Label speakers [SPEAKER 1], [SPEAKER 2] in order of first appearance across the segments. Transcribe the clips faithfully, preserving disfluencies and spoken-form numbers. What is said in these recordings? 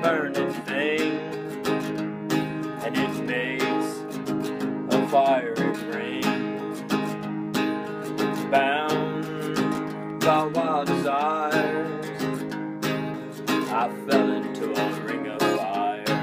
[SPEAKER 1] burning thing, and it makes a fiery ring. Bound by wild desires, I fell into a ring of fire.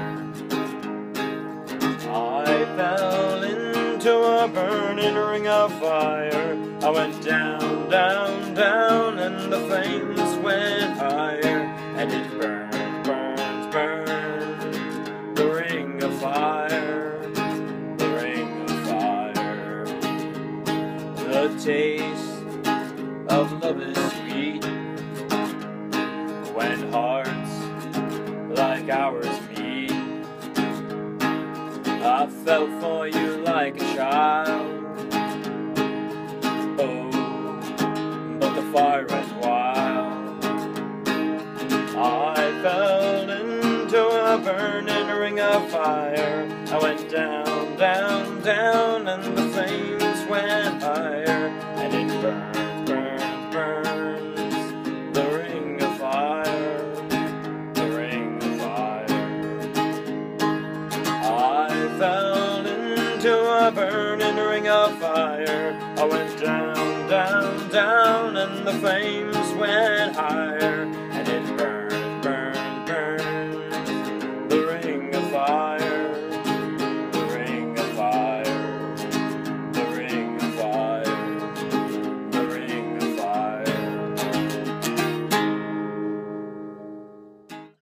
[SPEAKER 1] I fell into a burning ring of fire. I went down, down, down, and the flames went higher. And it burns, burns, burns, the ring of fire, the ring of fire. The taste of love is sweet when hearts like ours meet. I fell for you like a child, oh, but the fire ran wild. I fell into a burning ring of fire. I went down, down, down, and the flames went higher. And it burns, burns, burns, the ring of fire, the ring of fire. I fell into a burning ring of fire. I went down, down, down, and the flames